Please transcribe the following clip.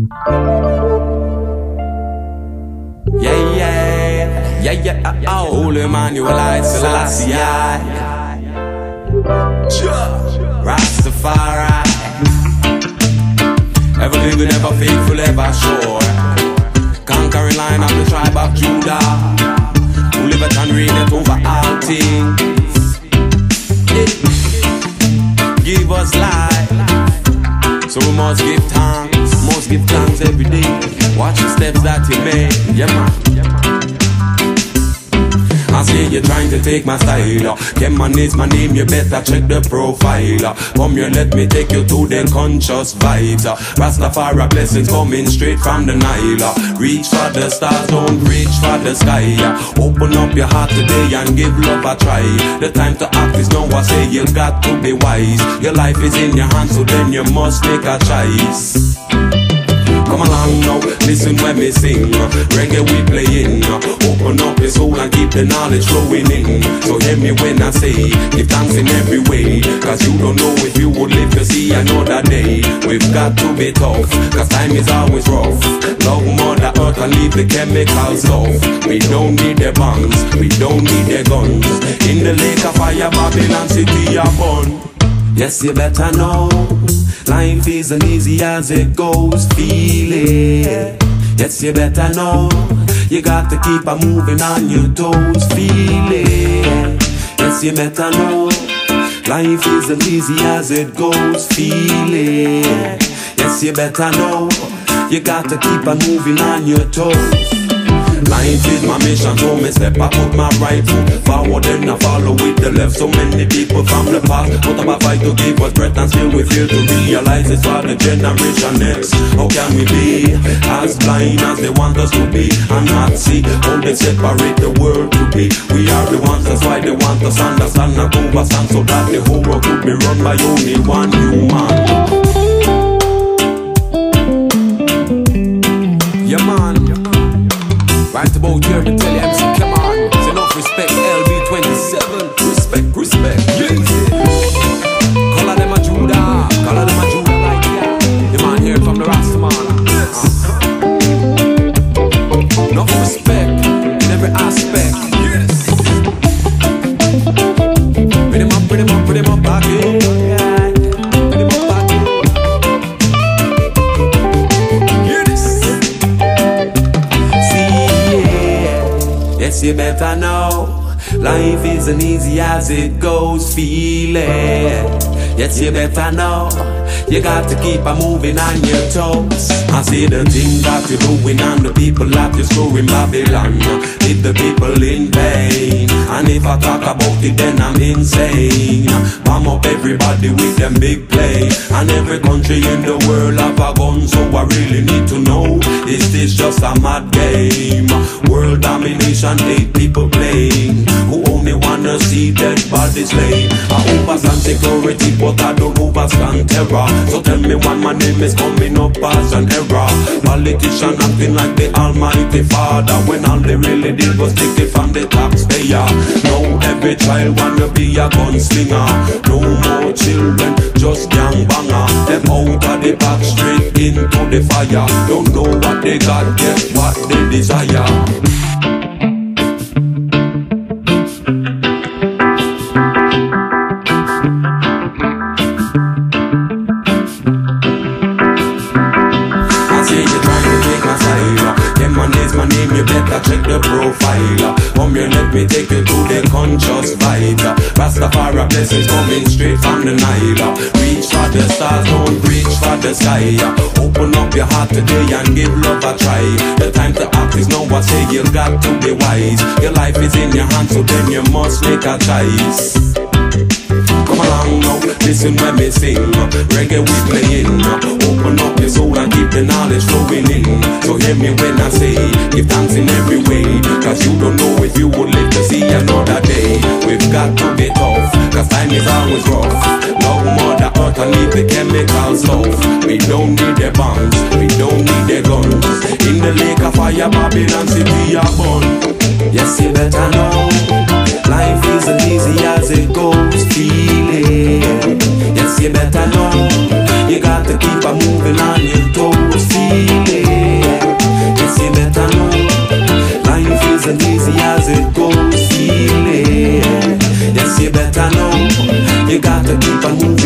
Holy Emmanuel, I Selassie, Rastafari, ever living, ever faithful, ever sure, conquering line of the tribe of Judah, who live it and reign it over all things. Give us life, so we must give thanks every day. Watch the steps that you make, yeah man. I say you're trying to take my style. Kemon is my name, you better check the profile. Come here, let me take you to the conscious vibes. Rastafari blessings coming straight from the Nile. Reach for the stars, don't reach for the sky. Open up your heart today and give love a try. The time to act is now, I say you got to be wise. Your life is in your hands, so then you must make a choice. Come along now, listen when we sing. Reggae we playing. Open up your soul and keep the knowledge flowing in. So hear me when I say, give thanks in every way. Cause you don't know if you would live to see another day. We've got to be tough, cause time is always rough. Love Mother Earth and leave the chemicals off. We don't need the bombs, we don't need the guns. In the lake of fire, Babylon city are born. Yes, you better know, life isn't easy as it goes, feel it. Yes, you better know, you got to keep on moving on your toes, feel it. Yes, you better know, life isn't easy as it goes, feel it. Yes, you better know, you got to keep on moving on your toes. Life is my mission, so me step, I put my right foot forward and I follow with the left. So many people from the past put up a fight to give us breath, and still we fail to realize it's for the generation next. How can we be as blind as they want us to be and not see how they separate the world to be? We are the ones, that's why they want us understand, not overstand, so that the whole world could be run by only one human. Yeah man, right about here to tell you MC Kemon, it's enough respect, LB27, respect, yeah. Color them a Judah, right here. The man here from the Rastaman. Enough respect in every aspect, yes. Put him up back in. Yes, you better know, life isn't easy as it goes, feel it. Yes, you better know, you got to keep on moving on your toes. I see the things that you're doing and the people that you're screwing Babylon. Leave the people in pain, and if I talk about it then I'm insane. Bomb up everybody with them big play, and every country in the world have a gun. So I really need to know, is this just a mad game? World domination, 8 people playing, who only wanna see dead bodies laid. I overstand security, but I don't overstand terror. So tell me when my name is coming up as an error. Politician acting like the almighty father, when all they really did was take it from the taxpayer. Now every child wanna be a gunslinger. No more children, just gang banger. Them out of the back straight into the fire. Don't know what they got, get what they desire. Kemon is my name, you better check the profile. Come here, let me take you to the conscious vibes. Rastafari blessings coming straight from the Nile. Reach for the stars, don't reach for the sky. Open up your heart today and give love a try. The time to act is now, I say you got to be wise. Your life is in your hands, so then you must make a choice. Come along now, listen when we sing. Reggae we playing. Open up your soul and keep the knowledge flowing in. So hear me when I say, give thanks in every way. Cause you don't know if you would live to see another day. We've got to be tough, cause time is always rough. Love Mother Earth and leave the chemicals off. We don't need the bombs, we don't need the guns. In the lake of fire, Babylon city are born. Yes, you better know, life isn't easy as it goes, feel it. Yes, you better know, you got to keep on moving on your toes, feel it. to keep on moving.